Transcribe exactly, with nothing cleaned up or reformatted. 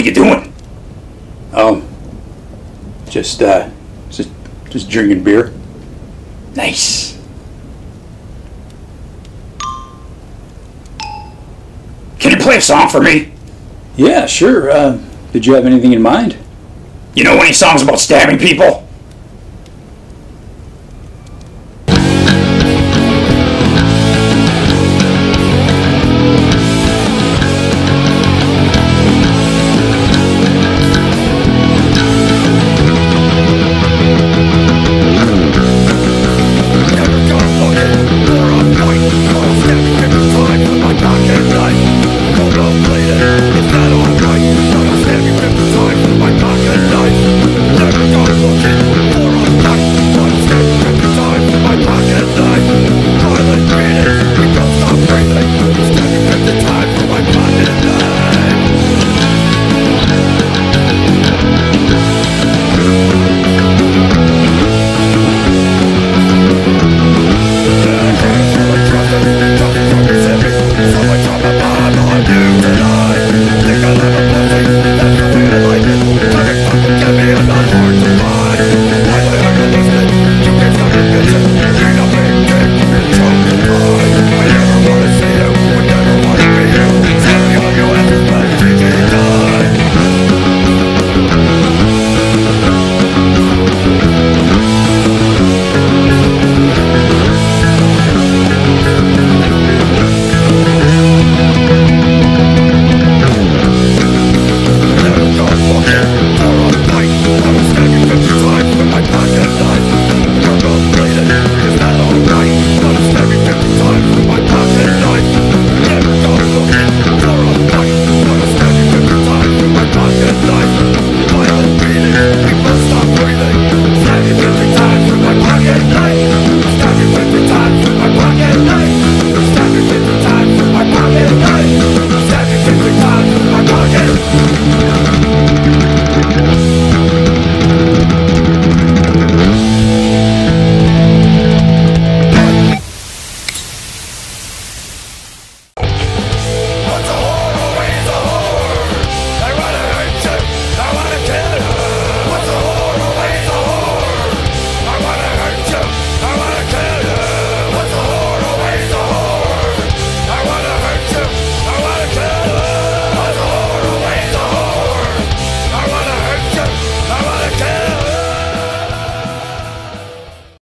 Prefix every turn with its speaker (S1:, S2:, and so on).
S1: you doing?
S2: Um, just, uh, just, just drinking beer.
S1: Nice. Can you play a song for me?
S2: Yeah, sure. Uh, did you have anything in mind?
S1: You know any songs about stabbing people?